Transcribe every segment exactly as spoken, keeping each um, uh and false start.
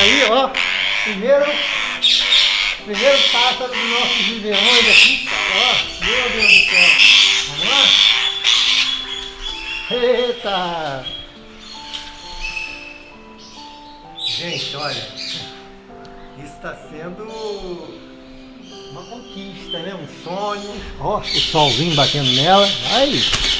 aí, ó. Primeiro, primeiro pássaro dos nossos viverões aqui, cara, ó. Meu Deus do céu. Vamos lá? Eita! Gente, olha, isso está sendo uma conquista, né? Um sonho. Ó, o solzinho batendo nela. Aí!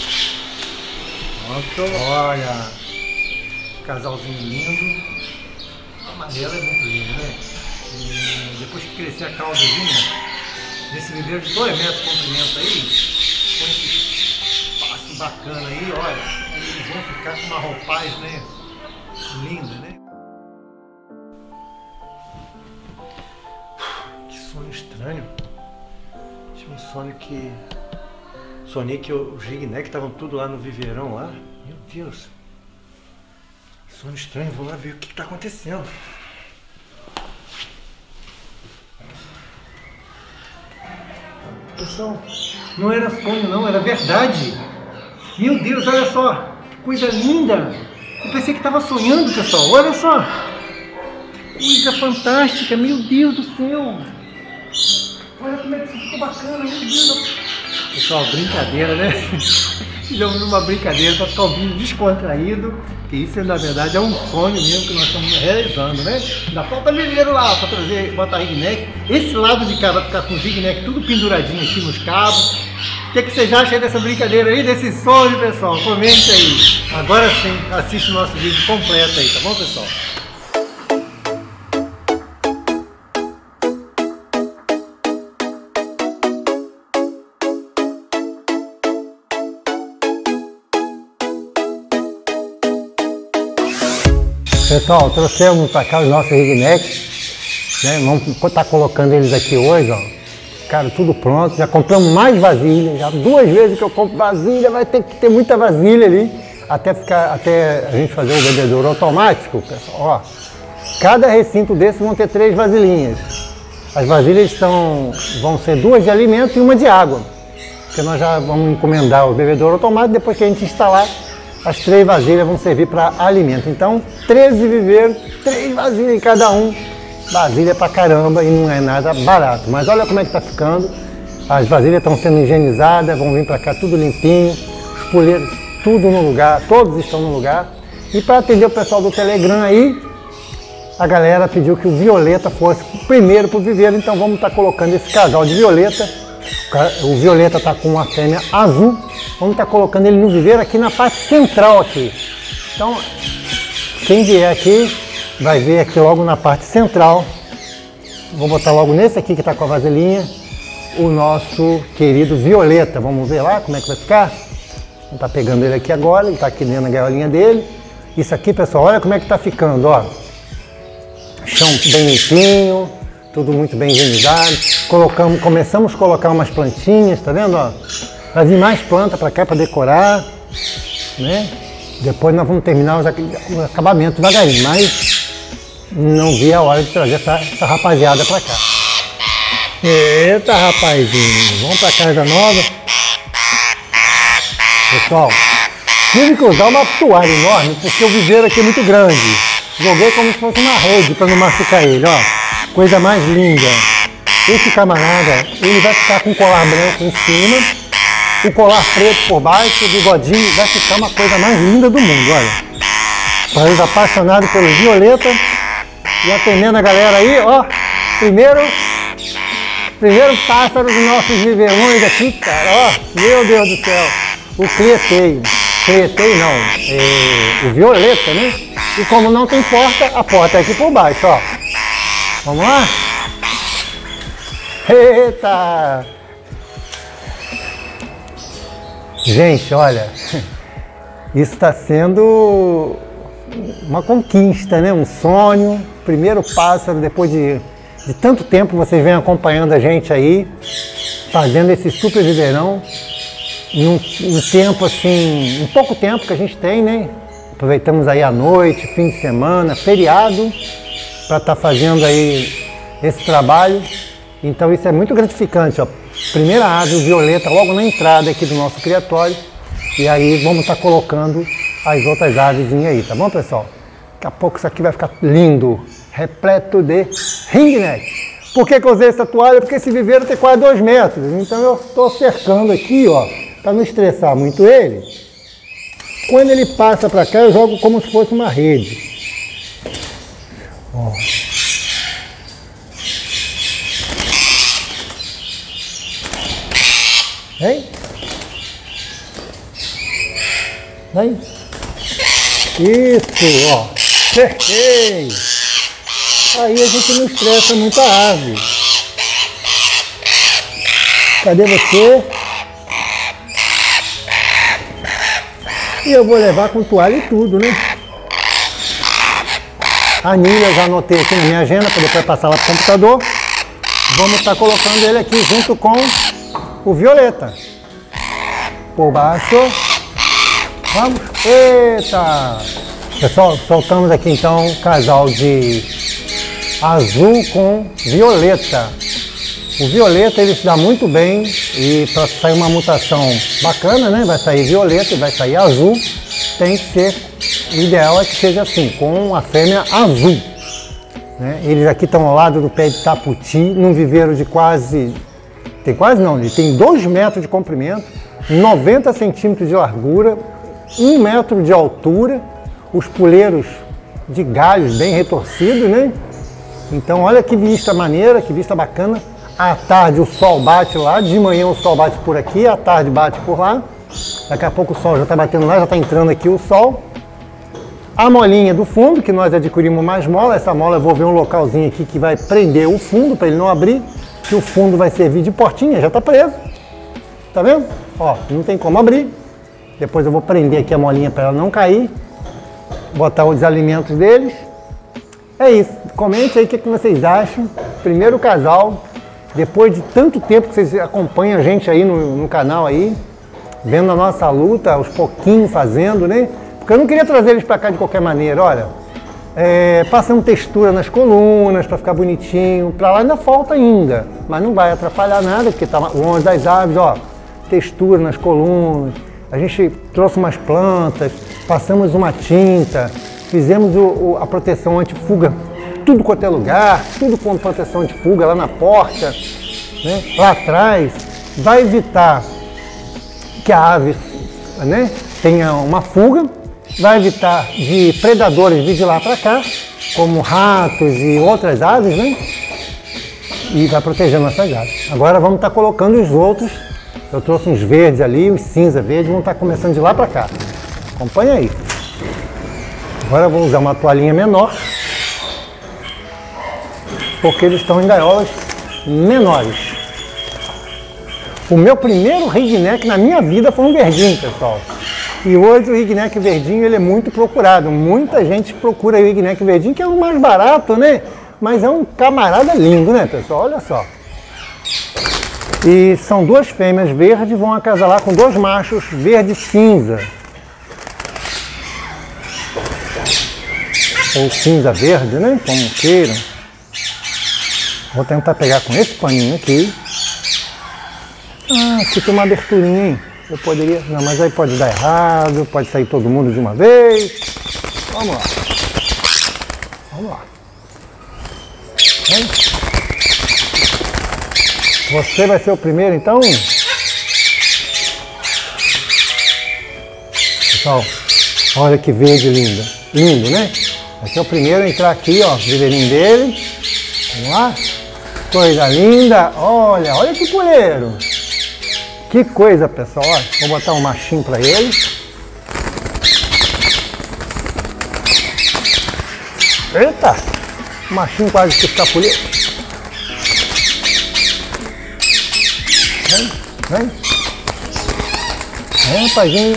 Pronto. Olha, casalzinho lindo. A amarela é muito linda, né? E depois que crescer a caudazinha, nesse viveiro de dois metros de comprimento aí, com esse espaço bacana aí, olha, eles vão ficar com uma roupagem, né? Linda, né? Que sonho estranho. Tive um sonho que... Sonhei que os Rigneck estavam tudo lá no viveirão lá. Meu Deus. Sonho estranho, vou lá ver o que está acontecendo. Pessoal, não era sonho não, era verdade. Meu Deus, olha só, que coisa linda. Eu pensei que estava sonhando, pessoal, olha só. Coisa fantástica, meu Deus do céu. Olha como é que isso ficou bacana, meu Deus. Pessoal, brincadeira, né? Fizemos uma brincadeira para ficar um vídeo descontraído. Que isso, na verdade, é um sonho mesmo que nós estamos realizando, né? Ainda falta mineiro lá para trazer, botar Rigneck. Esse lado de cá vai ficar com o Rigneck tudo penduradinho aqui nos cabos. O que, que vocês acham aí dessa brincadeira aí, desse sonho, pessoal? Comente aí. Agora sim, assiste o nosso vídeo completo aí, tá bom, pessoal? Pessoal, trouxemos para cá os nossos Rignecks, né? Vamos estar colocando eles aqui hoje, ó. Cara, tudo pronto. Já compramos mais vasilha, já duas vezes que eu compro vasilha, vai ter que ter muita vasilha ali, até ficar, até a gente fazer o bebedouro automático, pessoal. Ó, cada recinto desse vão ter três vasilhinhas. As vasilhas estão, vão ser duas de alimento e uma de água, porque nós já vamos encomendar o bebedouro automático depois que a gente instalar. As três vasilhas vão servir para alimento. Então, treze viveiros, três vasilhas em cada um. Vasilha pra caramba e não é nada barato. Mas olha como é que tá ficando. As vasilhas estão sendo higienizadas, vão vir para cá tudo limpinho. Os poleiros, tudo no lugar, todos estão no lugar. E para atender o pessoal do Telegram aí, a galera pediu que o Violeta fosse o primeiro pro viveiro. Então vamos estar colocando esse casal de Violeta. O Violeta tá com uma fêmea azul. Vamos estar colocando ele no viveiro aqui na parte central aqui. Então, quem vier aqui, vai ver aqui logo na parte central. Vou botar logo nesse aqui que está com a vasilhinha, o nosso querido Violeta. Vamos ver lá como é que vai ficar? Vamos estar pegando ele aqui agora, ele está aqui dentro da gaiolinha dele. Isso aqui, pessoal, olha como é que está ficando, ó. Chão bem limpinho, tudo muito bem higienizado. Colocamos, começamos a colocar umas plantinhas, tá vendo, ó? Vai vir mais planta para cá para decorar, né? Depois nós vamos terminar os, o acabamento devagarinho, mas não vi a hora de trazer essa, essa rapaziada para cá. Eita, rapazinho, vamos para casa nova. Pessoal, tive que usar uma toalha enorme porque o viveiro aqui é muito grande. Joguei como se fosse uma rede para não machucar ele, ó. Coisa mais linda. Esse camarada, ele vai ficar com colar branco em cima. O colar preto por baixo, o bigodinho, vai ficar uma coisa mais linda do mundo, olha. Para os apaixonados pelo Violeta e atendendo a galera aí, ó. Primeiro, primeiro pássaro dos nossos viverões aqui, cara, ó. Meu Deus do céu. O Cleteio. Cleteio não, é, o Violeta, né? E como não tem porta, a porta é aqui por baixo, ó. Vamos lá? Eita! Gente, olha, isso está sendo uma conquista, né? Um sonho, primeiro pássaro, depois de, de tanto tempo vocês vêm acompanhando a gente aí, fazendo esse super viveirão, num, num tempo assim, em pouco tempo que a gente tem, né? Aproveitamos aí a noite, fim de semana, feriado, para estar tá fazendo aí esse trabalho. Então isso é muito gratificante, ó. Primeira ave Violeta logo na entrada aqui do nosso criatório. E aí vamos estar tá colocando as outras aves aí, tá bom, pessoal? Daqui a pouco isso aqui vai ficar lindo. repleto de ringneck. Por que que eu usei essa toalha? Porque esse viveiro tem quase dois metros. Então eu estou cercando aqui, ó, para não estressar muito ele. Quando ele passa para cá, eu jogo como se fosse uma rede. Ó. Vem. Vem. Isso, ó. Cerquei. Aí a gente não estressa muito a ave. Cadê você? E eu vou levar com toalha e tudo, né? A anilha eu já anotei aqui na minha agenda para depois passar lá para o computador. Vamos estar colocando ele aqui junto com o violeta. Por baixo. Vamos. Eita! Pessoal, soltamos aqui então um casal de azul com violeta. O violeta ele se dá muito bem e para sair uma mutação bacana, né? Vai sair violeta e vai sair azul. Tem que ser, o ideal é que seja assim, com a fêmea azul. Né? Eles aqui estão ao lado do pé de taputi, num viveiro de quase, tem quase não, ele tem dois metros de comprimento, noventa centímetros de largura, um metro de altura, os puleiros de galhos bem retorcidos, né? Então olha que vista maneira, que vista bacana. À tarde o sol bate lá, de manhã o sol bate por aqui, à tarde bate por lá. Daqui a pouco o sol já está batendo lá, já está entrando aqui o sol. A molinha do fundo, que nós adquirimos mais mola, essa mola eu vou ver um localzinho aqui que vai prender o fundo para ele não abrir, que o fundo vai servir de portinha, já está preso. Tá vendo? Ó, não tem como abrir. Depois eu vou prender aqui a molinha para ela não cair. Botar os alimentos deles. É isso. Comente aí o que, que vocês acham. Primeiro casal. Depois de tanto tempo que vocês acompanham a gente aí no, no canal aí, vendo a nossa luta, aos pouquinhos fazendo, né? Porque eu não queria trazer eles para cá de qualquer maneira, olha. É, passando textura nas colunas para ficar bonitinho. Para lá ainda falta ainda, mas não vai atrapalhar nada, porque tá longe das aves, ó. Textura nas colunas. A gente trouxe umas plantas, passamos uma tinta, fizemos o, o, a proteção anti-fuga, tudo quanto é lugar, tudo com proteção anti-fuga lá na porta, né? Lá atrás, vai evitar que a ave, né, tenha uma fuga, vai evitar de predadores vir de lá para cá, como ratos e outras aves, né? E vai proteger nossas aves. Agora vamos estar colocando os outros. Eu trouxe uns verdes ali, os cinza verde, vão estar começando de lá para cá. Acompanha aí. Agora eu vou usar uma toalhinha menor, porque eles estão em gaiolas menores. O meu primeiro ringneck na minha vida foi um verdinho, pessoal. E hoje o ringneck verdinho ele é muito procurado. Muita gente procura o ringneck verdinho, que é o mais barato, né? Mas é um camarada lindo, né, pessoal? Olha só. E são duas fêmeas verdes, vão acasalar com dois machos verde cinza. Ou cinza verde, né? Como queiram. Vou tentar pegar com esse paninho aqui. Ah, aqui tem uma aberturinha, hein? Eu poderia... Não, mas aí pode dar errado, pode sair todo mundo de uma vez. Vamos lá. Vamos lá. Vem. Você vai ser o primeiro, então? Pessoal, olha que verde linda. Lindo, né? Vai ser o primeiro a entrar aqui, ó, o viveirinho dele. Vamos lá. Coisa linda. Olha, olha que puleiro. Que coisa, pessoal. Olha, vou botar um machinho para ele. Eita! O machinho quase que escapuliu. Vem, vem. Vem, rapazinho.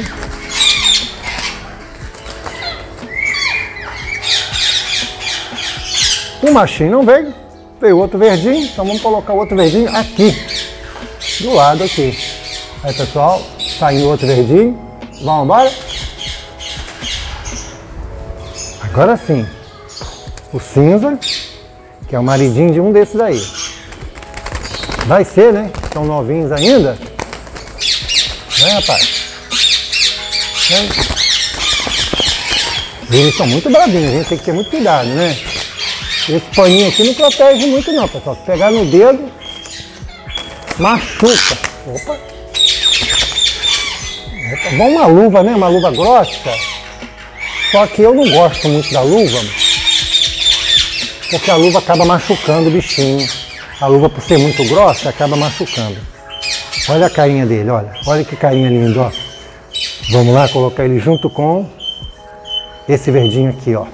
O machinho não veio. Veio outro verdinho. Então vamos colocar o outro verdinho aqui. Do lado aqui. Aí, pessoal, saindo outro verdinho. Vamos embora? Agora sim. O cinza, que é o maridinho de um desses aí. Vai ser, né? Estão novinhos ainda. Vem, rapaz. Vem. Eles são muito bravinhos, a gente tem que ter muito cuidado, né? Esse paninho aqui não protege muito não, pessoal. Se pegar no dedo, machuca. Opa! Opa. Bom, uma luva, né? Uma luva grossa. Só que eu não gosto muito da luva, porque a luva acaba machucando o bichinho. A luva, por ser muito grossa, acaba machucando. Olha a carinha dele, olha. Olha que carinha linda, ó. Vamos lá colocar ele junto com esse verdinho aqui, ó.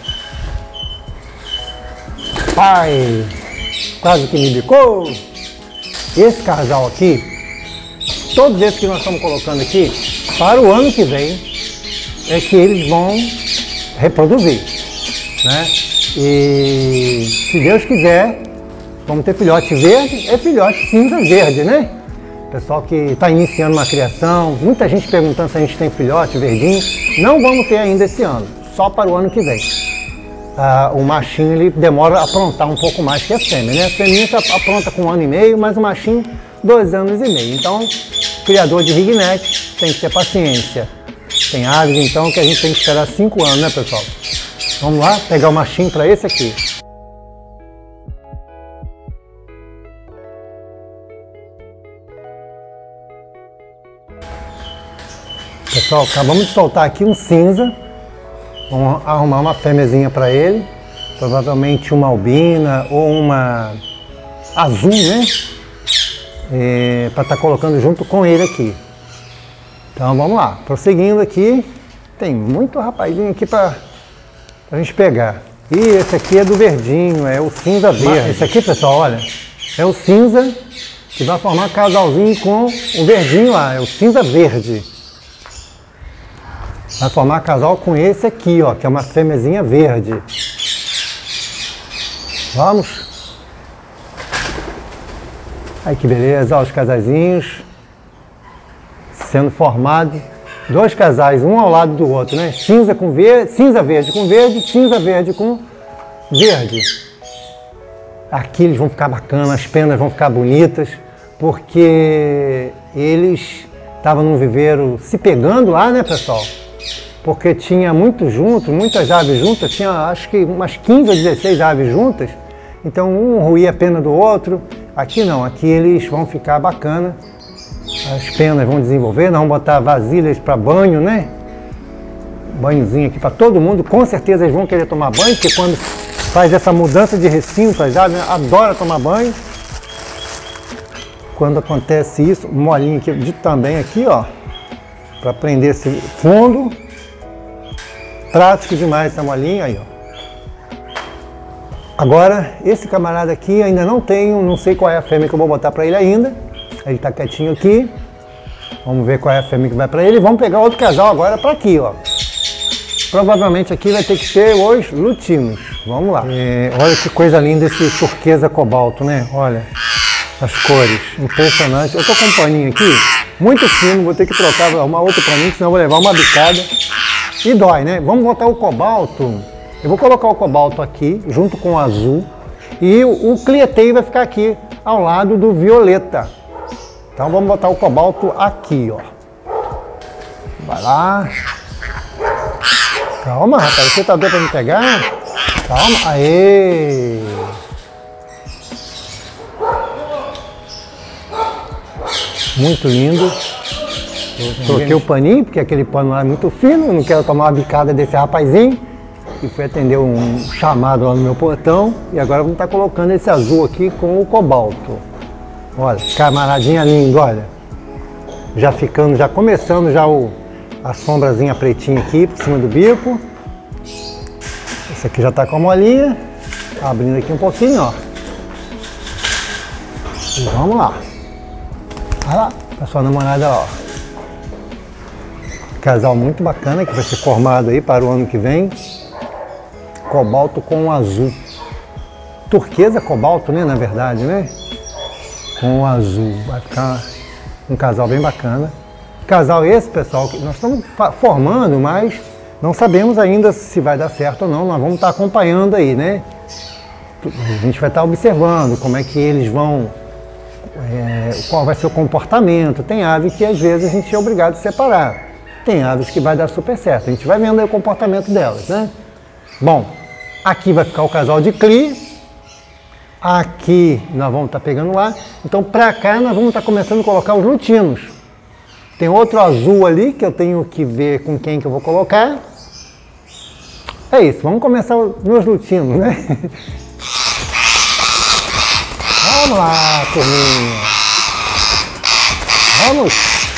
Ai, quase que me bicou. Esse casal aqui, todos esses que nós estamos colocando aqui, para o ano que vem, é que eles vão reproduzir, né? E se Deus quiser, vamos ter filhote verde e filhote cinza verde, né? Pessoal que está iniciando uma criação, muita gente perguntando se a gente tem filhote verdinho. Não vamos ter ainda esse ano, só para o ano que vem. Ah, o machinho ele demora a aprontar um pouco mais que a fêmea, né? A fêmea apronta com um ano e meio, mas o machinho dois anos e meio. Então, criador de ringneck tem que ter paciência. Tem aves então que a gente tem que esperar cinco anos, né, pessoal? Vamos lá pegar o machinho para esse aqui. Pessoal, acabamos de soltar aqui um cinza. Vamos arrumar uma fêmeazinha para ele. Provavelmente uma albina ou uma azul, né? É, para estar tá colocando junto com ele aqui. Então vamos lá, prosseguindo aqui. Tem muito rapazinho aqui para a gente pegar. E esse aqui é do verdinho, é o cinza verde. Esse aqui, pessoal, olha, é o cinza que vai formar casalzinho com o verdinho lá, é o cinza verde. Vai formar casal com esse aqui, ó, que é uma fêmeazinha verde. Vamos. Aí que beleza, ó, os casaizinhos sendo formados. Dois casais, um ao lado do outro, né? Cinza com verde, cinza verde com verde, cinza verde com verde. Aqui eles vão ficar bacanas, as penas vão ficar bonitas, porque eles estavam num viveiro se pegando lá, né, pessoal? Porque tinha muito junto, muitas aves juntas, tinha acho que umas quinze ou dezesseis aves juntas, então um ruía a pena do outro. Aqui não, aqui eles vão ficar bacana, as penas vão desenvolver, nós vamos botar vasilhas para banho, né? Banhozinho aqui para todo mundo, com certeza eles vão querer tomar banho, porque quando faz essa mudança de recinto, as aves adoram tomar banho. Quando acontece isso, um molinho aqui de também aqui, ó, para prender esse fundo. Prático demais essa molinha aí, ó. Agora, esse camarada aqui ainda não tenho, não sei qual é a fêmea que eu vou botar para ele ainda. Ele tá quietinho aqui. Vamos ver qual é a fêmea que vai para ele. Vamos pegar outro casal agora para aqui, ó. Provavelmente aqui vai ter que ser os lutinos. Vamos lá. É, olha que coisa linda esse turquesa cobalto, né? Olha as cores, impressionante. Eu tô com um paninho aqui, muito fino, vou ter que trocar, arrumar outro paninho, senão eu vou levar uma bicada. E dói, né? Vamos botar o cobalto. Eu vou colocar o cobalto aqui, junto com o azul. E o, o clieteio vai ficar aqui, ao lado do violeta. Então vamos botar o cobalto aqui, ó. Vai lá. Calma, rapaz. Você tá doido pra me pegar? Calma. Aê! Muito lindo. Troquei o paninho, porque aquele pano lá é muito fino, eu não quero tomar uma bicada desse rapazinho. E fui atender um chamado lá no meu portão. E agora vamos estar colocando esse azul aqui com o cobalto. Olha, camaradinha lindo, olha. Já ficando, já começando já o, a sombrazinha pretinha aqui por cima do bico. Esse aqui já está com a molinha. Abrindo aqui um pouquinho, ó. E vamos lá. Olha lá, a sua namorada, ó. Casal muito bacana que vai ser formado aí para o ano que vem. Cobalto com azul. Turquesa cobalto, né, na verdade, né? Com azul. Vai ficar um casal bem bacana. Casal esse, pessoal, que nós estamos formando, mas não sabemos ainda se vai dar certo ou não. Nós vamos estar acompanhando aí, né? A gente vai estar observando como é que eles vão... É, qual vai ser o comportamento. Tem aves que às vezes a gente é obrigado a separar. Tem aves que vai dar super certo. A gente vai vendo aí o comportamento delas, né? Bom, aqui vai ficar o casal de cri Aqui nós vamos estar pegando lá. Então para cá nós vamos estar começando a colocar os lutinos. Tem outro azul ali que eu tenho que ver com quem que eu vou colocar. É isso, vamos começar os meus lutinos, né? Vamos lá, turminha. Vamos.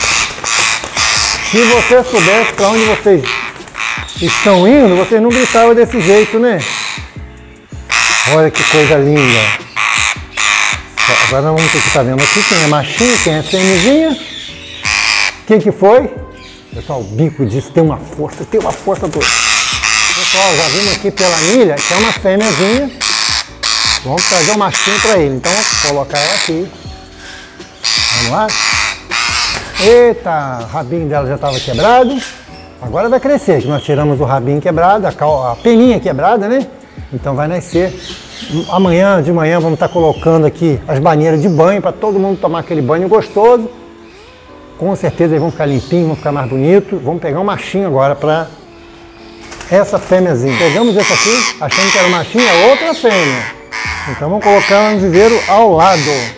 Se você soubesse para onde vocês estão indo, vocês não gritavam desse jeito, né? Olha que coisa linda. Agora nós vamos ter que estar vendo aqui quem é machinho, quem é fêmeazinha. Quem que foi? Pessoal, o bico disso tem uma força, tem uma força toda. Pessoal, já vimos aqui pela milha que é uma fêmeazinha. Vamos trazer o machinho para ele. Então, vou colocar ela aqui. Vamos lá. Eita, o rabinho dela já estava quebrado. Agora vai crescer, que nós tiramos o rabinho quebrado, a, cal... a peninha quebrada, né? Então vai nascer. Amanhã, de manhã, vamos estar colocando aqui as banheiras de banho para todo mundo tomar aquele banho gostoso. Com certeza eles vão ficar limpinhos, vão ficar mais bonitos. Vamos pegar um machinho agora para essa fêmeazinha. Pegamos esse aqui, achando que era um machinho, é outra fêmea. Então vamos colocar um viveiro ao lado.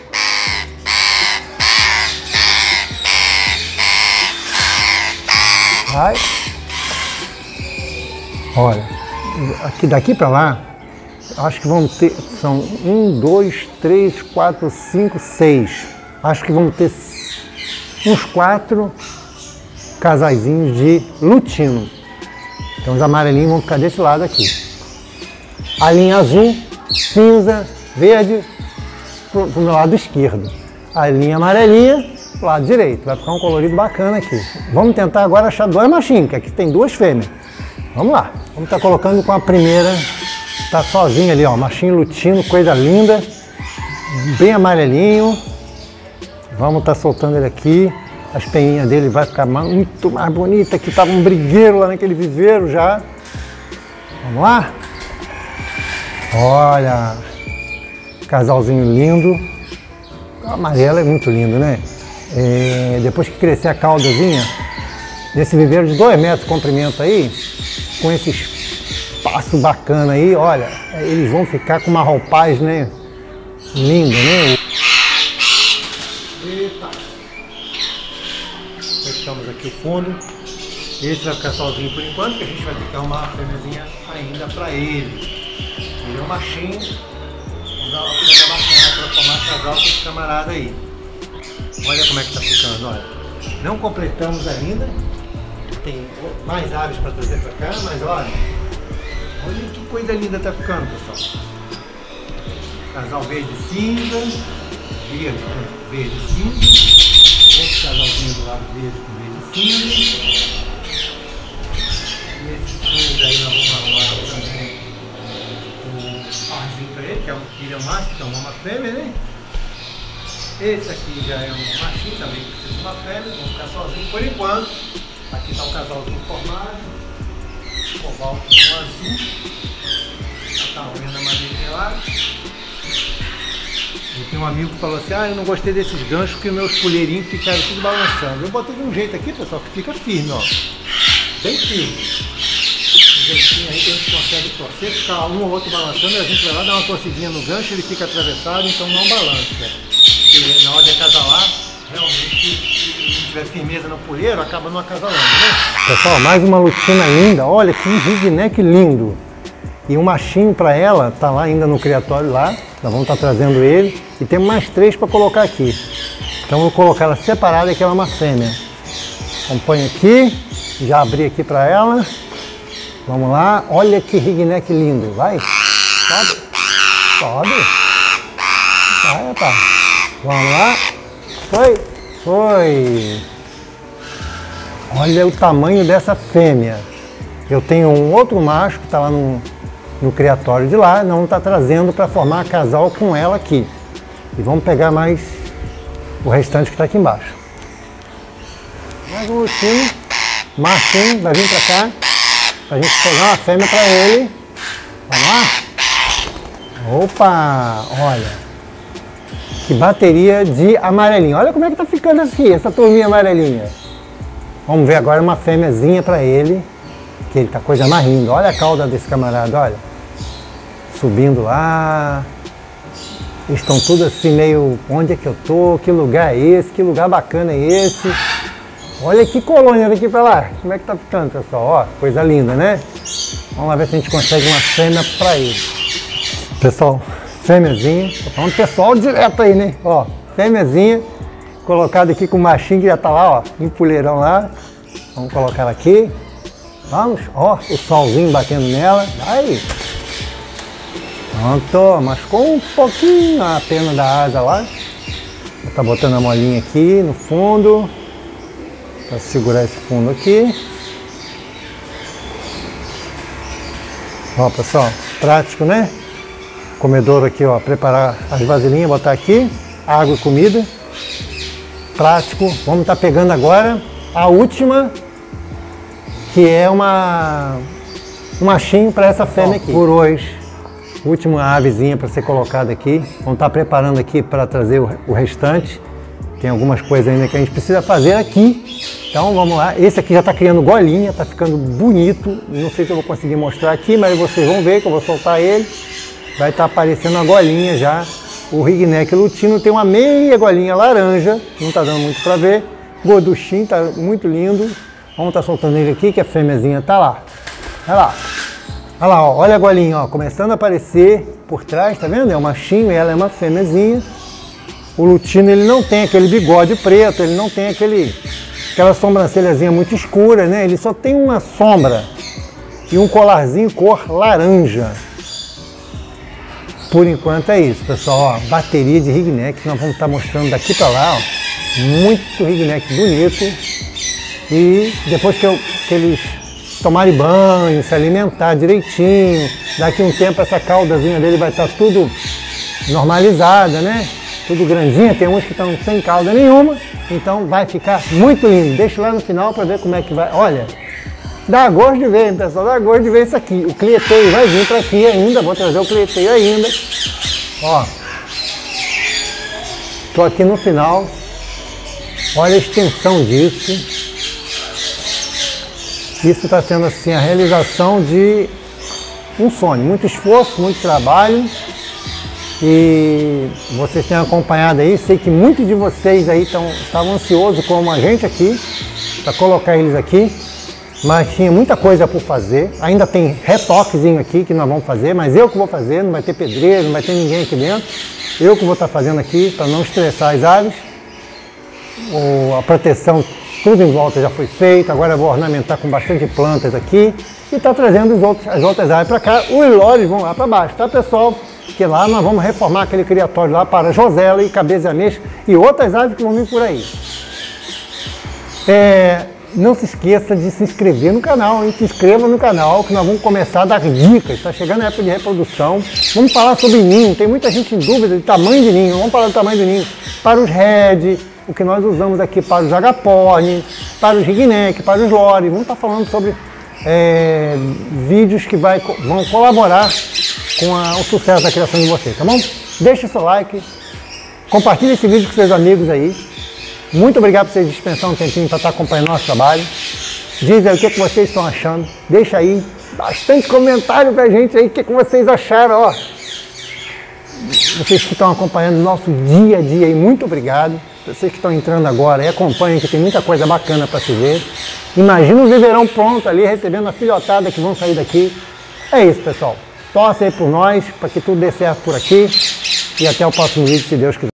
Vai. Olha, aqui, daqui para lá, acho que vão ter, são um, dois, três, quatro, cinco, seis. Acho que vão ter uns quatro casaizinhos de lutino. Então os amarelinhos vão ficar desse lado aqui. A linha azul, cinza, verde, pro, pro meu lado esquerdo. A linha amarelinha, pro lado direito. Vai ficar um colorido bacana aqui. Vamos tentar agora achar dois machinhos, que aqui tem duas fêmeas. Vamos lá. Vamos estar colocando com a primeira. Tá sozinho ali, ó. Machinho lutino, coisa linda. Bem amarelinho. Vamos estar soltando ele aqui. As peninhas dele vai ficar muito mais bonita. Aqui tava um brigueiro lá naquele viveiro já. Vamos lá? Olha, casalzinho lindo. O amarelo é muito lindo, né? É, depois que crescer a caudazinha, desse viveiro de dois metros de comprimento aí, com esse espaço bacana aí, olha, eles vão ficar com uma roupagem, né? Linda, né? Eita! Fechamos aqui o fundo. Esse vai ficar sozinho por enquanto, que a gente vai ter que arrumar uma fêmeazinha ainda pra ele. Ele é um machinho. Vamos dar uma fêmea bacana pra formar casal com esse camarada aí. Olha como é que tá ficando, olha. Não completamos ainda. Tem mais aves para trazer para cá, mas olha. Olha que coisa linda tá ficando, pessoal. Casal verde cinza. Verde, verde cinza. Outro casalzinho do lado verde com verde cinza. E esse cinza aí nós vamos arrumar também o parzinho para ele, que é um filho macho, que é uma fêmea, né? Esse aqui já é um machinho também, que precisa de uma fêmea, vamos ficar sozinhos por enquanto. Aqui está o casalzinho formado, cobalto com azul, a taurina madeirinha lá. Eu tenho um amigo que falou assim, ah, eu não gostei desses ganchos porque meus colherinhos ficaram tudo balançando. Eu botei de um jeito aqui, pessoal, que fica firme, ó, bem firme. Um jeitinho aí que a gente consegue torcer, ficar um ou outro balançando, e a gente vai lá dar uma torcidinha no gancho, ele fica atravessado, então não balança. Porque na hora de acasalar, realmente, se não tiver firmeza no poleiro, acaba não acasalando, né? Pessoal, mais uma lutina linda. Olha que rig-neck lindo. E um machinho para ela, tá lá ainda no criatório lá. Nós vamos estar trazendo ele. E temos mais três para colocar aqui. Então vou colocar ela separada, que ela é uma fêmea. Acompanha aqui. Já abri aqui para ela. Vamos lá. Olha que rig-neck lindo. Vai. Sobe. Sobe. Vai, rapaz. Vamos lá. Foi. Foi. Olha o tamanho dessa fêmea. Eu tenho um outro macho que está lá no, no criatório de lá. Não está trazendo para formar casal com ela aqui. E vamos pegar mais o restante que está aqui embaixo. Mais um lutino. Machinho vai vir para cá. Para a gente pegar uma fêmea para ele. Vamos lá. Opa. Olha. Que bateria de amarelinho. Olha como é que tá ficando aqui, essa turminha amarelinha. Vamos ver agora uma fêmeazinha para ele. Que ele tá coisa mais linda. Olha a cauda desse camarada, olha. Subindo lá. Eles estão tudo assim meio, onde é que eu tô, que lugar é esse, que lugar bacana é esse. Olha que colônia daqui pra lá, como é que tá ficando, pessoal? Ó, coisa linda, né? Vamos lá ver se a gente consegue uma fêmea pra ele. Pessoal, fêmeazinha, tô falando pessoal direto aí, né? Ó, fêmeazinha, colocada aqui com o machinho que já tá lá, ó, empoleirão lá. Vamos colocar ela aqui. Vamos, ó, o solzinho batendo nela. Aí. Pronto, machucou um pouquinho a pena da asa lá. Tá botando a molinha aqui no fundo. Para segurar esse fundo aqui. Ó, pessoal, prático, né? Comedouro aqui, ó, preparar as vasilhinhas, botar aqui, água e comida. Prático. Vamos estar pegando agora a última, que é uma um machinho para essa fêmea aqui. Por hoje, última avezinha para ser colocada aqui. Vamos estar preparando aqui para trazer o, o restante. Tem algumas coisas ainda que a gente precisa fazer aqui. Então vamos lá. Esse aqui já está criando golinha, está ficando bonito. Não sei se eu vou conseguir mostrar aqui, mas vocês vão ver que eu vou soltar ele. Vai estar aparecendo a golinha já. O ringneck lutino tem uma meia golinha laranja. Não está dando muito para ver. Gorduchinho, está muito lindo. Vamos estar soltando ele aqui, que a fêmeazinha está lá. Olha lá. Olha lá, ó, olha a golinha, ó, começando a aparecer por trás, tá vendo? É um machinho e ela é uma fêmeazinha. O lutino, ele não tem aquele bigode preto, ele não tem aquele, aquela sobrancelhazinha muito escura, né? Ele só tem uma sombra e um colarzinho cor laranja. Por enquanto é isso, pessoal. Ó, bateria de ringneck que nós vamos estar mostrando daqui para lá, ó. Muito ringneck bonito. E depois que, eu, que eles tomarem banho, se alimentar direitinho, daqui a um tempo essa caudazinha dele vai estar tudo normalizada, né? Tudo grandinha, tem uns que estão sem cauda nenhuma, então vai ficar muito lindo. Deixa lá no final para ver como é que vai. Olha, dá gosto de ver, hein, pessoal, dá gosto de ver isso aqui. O clieteio vai vir para aqui ainda, vou trazer o clieteio ainda. Ó, tô aqui no final, olha a extensão disso. Isso está sendo assim a realização de um sonho, muito esforço, muito trabalho. E vocês têm acompanhado aí, sei que muitos de vocês aí tão, estavam ansiosos como a gente aqui, para colocar eles aqui, mas tinha muita coisa por fazer, ainda tem retoquezinho aqui que nós vamos fazer, mas eu que vou fazer, não vai ter pedreiro, não vai ter ninguém aqui dentro, eu que vou estar fazendo aqui para não estressar as aves. O, a proteção, tudo em volta já foi feito, agora eu vou ornamentar com bastante plantas aqui e tá trazendo os outros, as outras aves para cá, os lores vão lá para baixo, tá, pessoal? Que lá nós vamos reformar aquele criatório lá para Josela e cabeça de ameixa e outras aves que vão vir por aí. É, não se esqueça de se inscrever no canal, hein? Se inscreva no canal que nós vamos começar a dar dicas. Está chegando a época de reprodução. Vamos falar sobre ninho. Tem muita gente em dúvida de tamanho de ninho. Vamos falar do tamanho do ninho para os red, o que nós usamos aqui para os agaporni, para os ringneck, para os lores. Vamos estar falando sobre é, vídeos que vai, vão colaborar com a, o sucesso da criação de vocês, tá bom? Deixe seu like, compartilhe esse vídeo com seus amigos aí. Muito obrigado por vocês dispensarem um tempinho para estar acompanhando nosso trabalho. Diz aí o que, que vocês estão achando. Deixa aí bastante comentário pra gente aí, o que, que vocês acharam, ó. Vocês que estão acompanhando o nosso dia a dia aí, muito obrigado. Vocês que estão entrando agora e acompanhem, que tem muita coisa bacana para se ver. Imagina o viveirão pronto ali, recebendo a filhotada que vão sair daqui. É isso, pessoal. Torce aí por nós, para que tudo dê certo por aqui. E até o próximo vídeo, se Deus quiser.